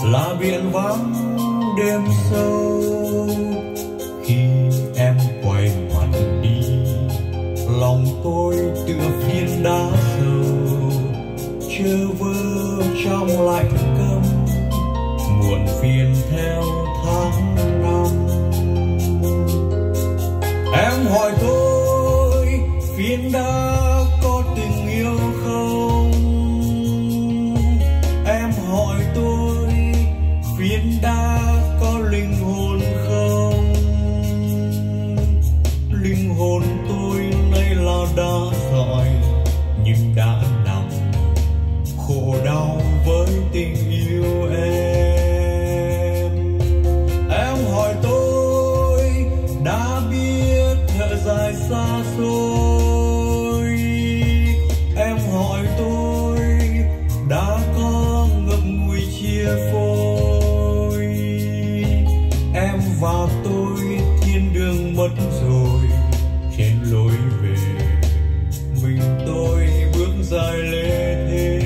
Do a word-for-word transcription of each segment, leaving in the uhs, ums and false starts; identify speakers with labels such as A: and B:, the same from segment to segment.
A: là biển vắng đêm sâu. Khi em quay mặt đi, lòng tôi tựa phiến đá sâu, chơ vơ trong lạnh câm, muộn phiền theo tháng năm. Em hỏi tôi phiến đá có tình yêu không? Em hỏi tôi phiến đá có linh hồn không? Linh hồn tôi nay là đá sỏi, nhưng đã nằm khổ đau với tình yêu em. Em hỏi tôi đã biết thở dài xa xôi. Em hỏi tôi đã có ngậm ngùi chia phôi. Em và tôi thiên đường mất rồi, trên lối về mình tôi bước dài lê thế.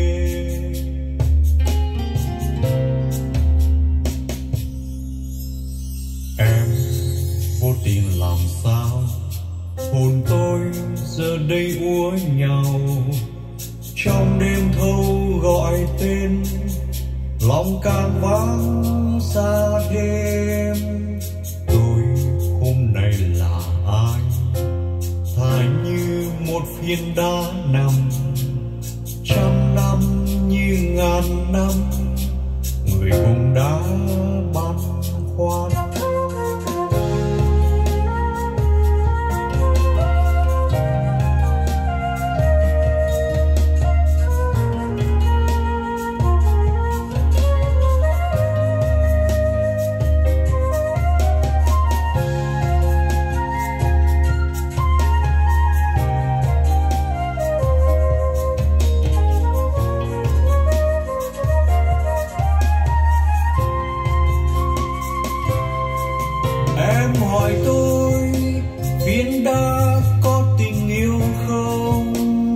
A: Em vô tình làm sao hồn tôi giờ đây úa nhau, trong đêm thâu gọi tên, lòng càng vắng xa đêm. Tôi hôm nay là ai? Thà như một phiến đá nằm, trăm năm như ngàn năm, người cũng đã băn khoăn. Em hỏi tôi phiến đá có tình yêu không?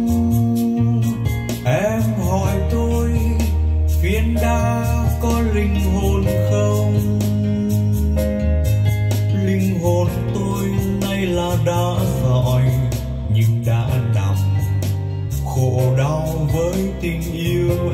A: Em hỏi tôi phiến đá có linh hồn không? Linh hồn tôi nay là đá sỏi, nhưng đã nằm khổ đau với tình yêu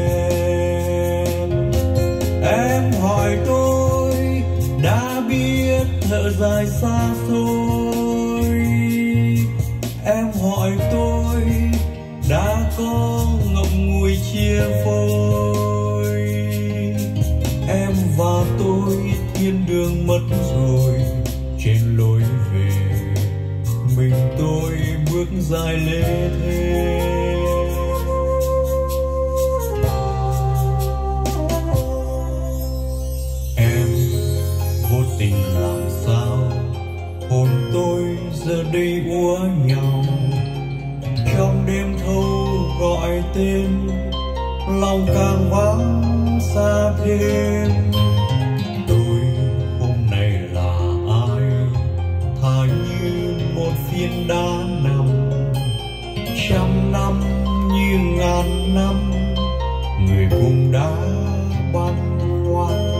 A: em. Em hỏi tôi đã biết thở dài xa xôi. Em hỏi tôi đã có ngậm ngùi chia phôi. Em và tôi thiên đường mất rồi, trên lối về mình tôi bước dài lê thế. Tình làm sao hồn tôi giờ đây úa nhau, trong đêm thâu gọi tên, lòng càng vắng xa thêm. Tôi hôm nay là ai? Thà như một phiến đá nằm, trăm năm như ngàn năm, người cũng đã băn khoăn.